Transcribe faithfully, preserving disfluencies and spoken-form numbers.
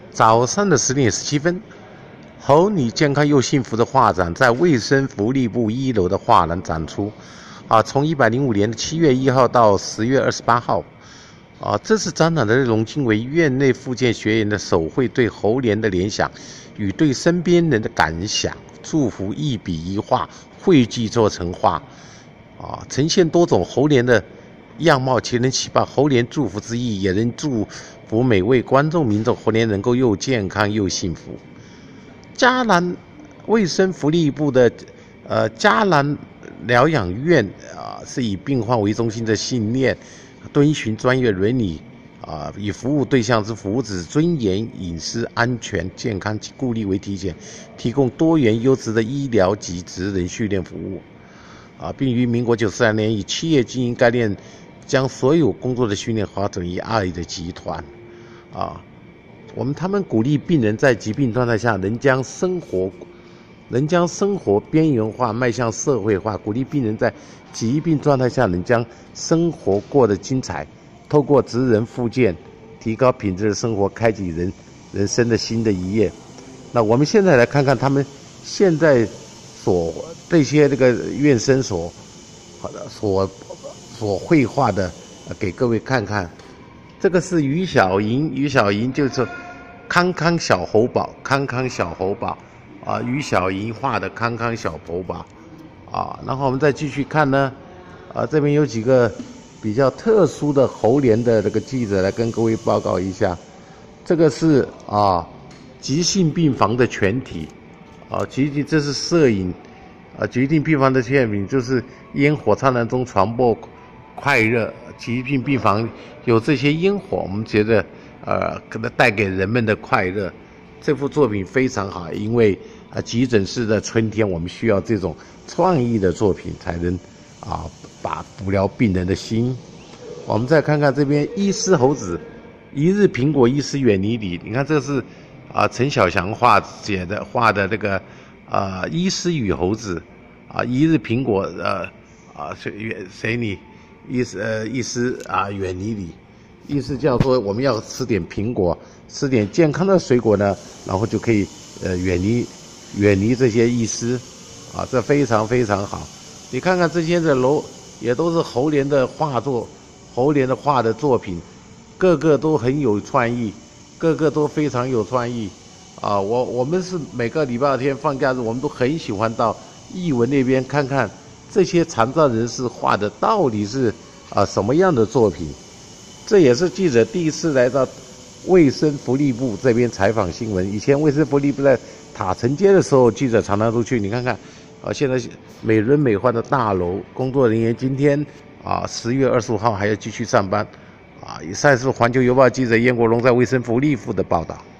早上的十点十七分，猴女健康又幸福的画展在卫生福利部一楼的画廊展出。啊，从一百零五年的七月一号到十月二十八号，啊，这次展览的内容均为院内复健学员的手绘对猴年的联想与对身边人的感想、祝福一笔一画汇聚做成画，啊，呈现多种猴年的样貌，其能启发猴年祝福之意，也能祝福每位观众民众猴年能够又健康又幸福。嘉南卫生福利部的呃嘉南疗养院啊、呃，是以病患为中心的信念，遵循专业伦理啊、呃，以服务对象之福祉、尊严、隐私、安全、健康及顾虑为体检，提供多元优质的医疗及职能训练服务啊，并于民国九十二年以企业经营概念，将所有工作的训练发展于爱的集团啊。我们他们鼓励病人在疾病状态下能将生活。能将生活边缘化迈向社会化，鼓励病人在疾病状态下能将生活过得精彩，透过职能复健，提高品质的生活，开启人人生的新的一页。那我们现在来看看他们现在所这些这个院生所所所绘画的，给各位看看。这个是于小莹，于小莹就是康康小猴宝，康康小猴宝。啊，于小莹画的康康小猴宝，啊，然后我们再继续看呢，啊，这边有几个比较特殊的猴年的这个记者来跟各位报告一下，这个是啊急性病房的全体，啊，急性这是摄影，啊，急性病房的全体就是烟火灿烂中传播快乐，急性病房有这些烟火，我们觉得呃可能带给人们的快乐。这幅作品非常好，因为啊，急诊室的春天，我们需要这种创意的作品，才能啊把补疗病人的心。我们再看看这边医师猴子，一日苹果医师远离你。你看这是啊陈小祥画写的画的这个啊医师与猴子啊一日苹果呃啊谁谁你医师呃医师啊远离你。意思叫说我们要吃点苹果，吃点健康的水果呢，然后就可以呃远离远离这些医师，啊，这非常非常好。你看看这些的楼也都是猴年的画作，猴年的画的作品，个个都很有创意，个个都非常有创意啊。我我们是每个礼拜天放假日，我们都很喜欢到艺文那边看看这些残障人士画的到底是啊什么样的作品。这也是记者第一次来到卫生福利部这边采访新闻。以前卫生福利部在塔城街的时候，记者常常都去。你看看，啊，现在美轮美奂的大楼，工作人员今天啊十月二十五号还要继续上班。啊，以上是环球邮报记者燕国荣在卫生福利部的报道。